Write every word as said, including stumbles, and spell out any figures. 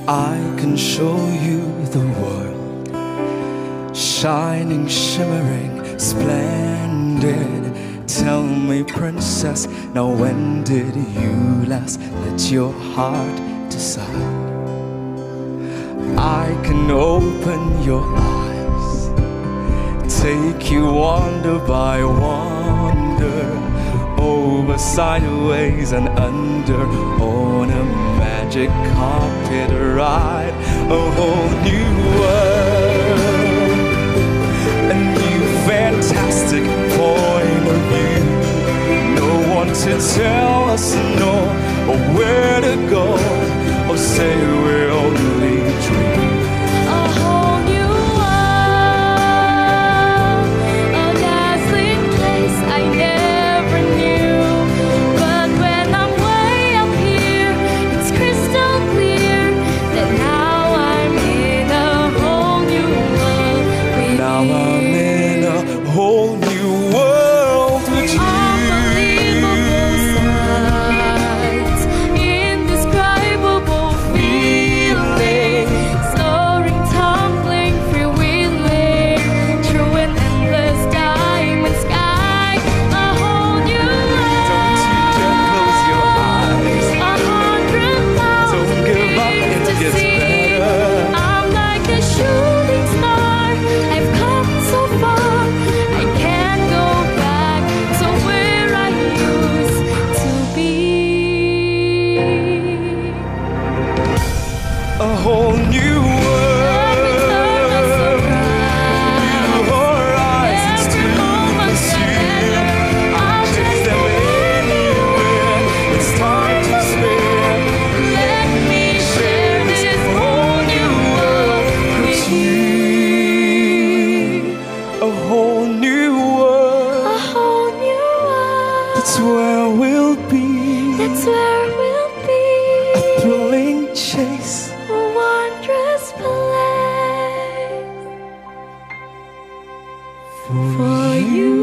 I can show you the world, shining, shimmering, splendid. Tell me, princess, now when did you last let your heart decide? I can open your eyes, take you wonder by wonder, over, sideways and under, on a magic carpet ride. A whole new world, a new fantastic point of view. No one to tell us no, or where to go, or say we're only dreaming. A whole new world, new horizons to pursue. I'll chase them anywhere, it's time to spare. Let me share this whole new world with you. A whole new world, a whole new world. That's where we'll be. That's where we'll be. A thrilling chase, a wondrous place for, for you.